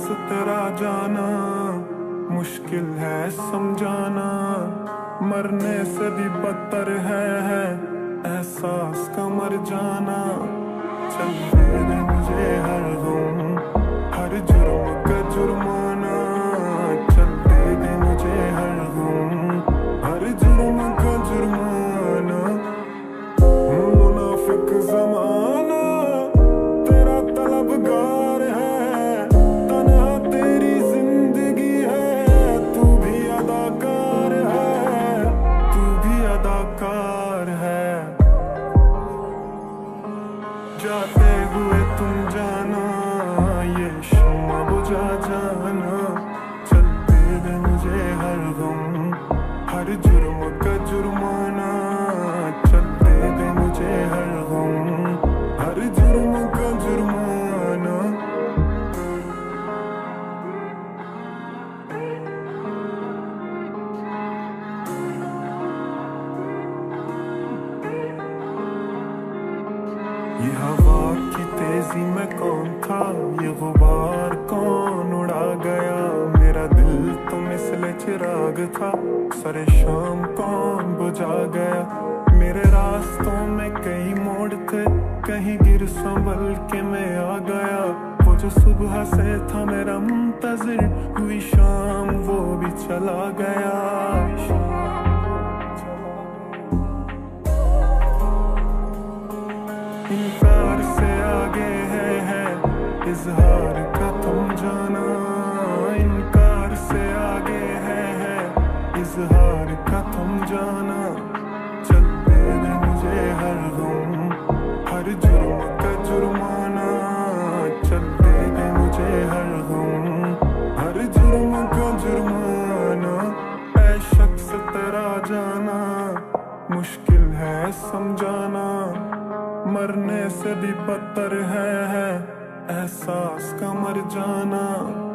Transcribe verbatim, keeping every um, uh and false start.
तेरा जाना मुश्किल है समझाना, मरने से भी बदतर है, है एहसास का मर जाना। चल दे दे मुझे हर गम, हर जुर्म का जुर्माना, चल दे दे मुझे हर गम, हर जुर्म का जुर्माना। मुनाफिक ज़माना तेरा तलबगार है, तन्हा तेरी जिंदगी है, तू भी अदाकार है, तू भी अदाकार है। जाते हुए तुम जाना, ये शम्मा बुझा जाना, चल दे दे मुझे हर गम, हर जुर्म का जुर्माना, चल दे दे मुझे हर गम, हर जुर्म का जुर्माना। ये हवा की तेजी में कौन था, ये गुबार कौन उड़ा गया, मेरा दिल तो मिसले चिराग था, सरे शाम कौन बुझा गया। मेरे रास्तों में कई मोड़ थे, कहीं गिर संभल के मैं आ गया, वो जो सुबह से था मेरा मुंतजिर, हुई शाम वो भी चला गया। इनकार से आगे है, है इजहार का तुम जाना, इनकार से आगे है, है इजहार का तुम जाना। चल दे दे मुझे हर गम, हर जुर्म का जुर्माना, चल दे दे मुझे हर गम, हर जुर्म का जुर्माना। ऐ शख्स तेरा जाना मुश्किल है समझाना, मरने से भी बदतर है, है एहसास का मर जाना।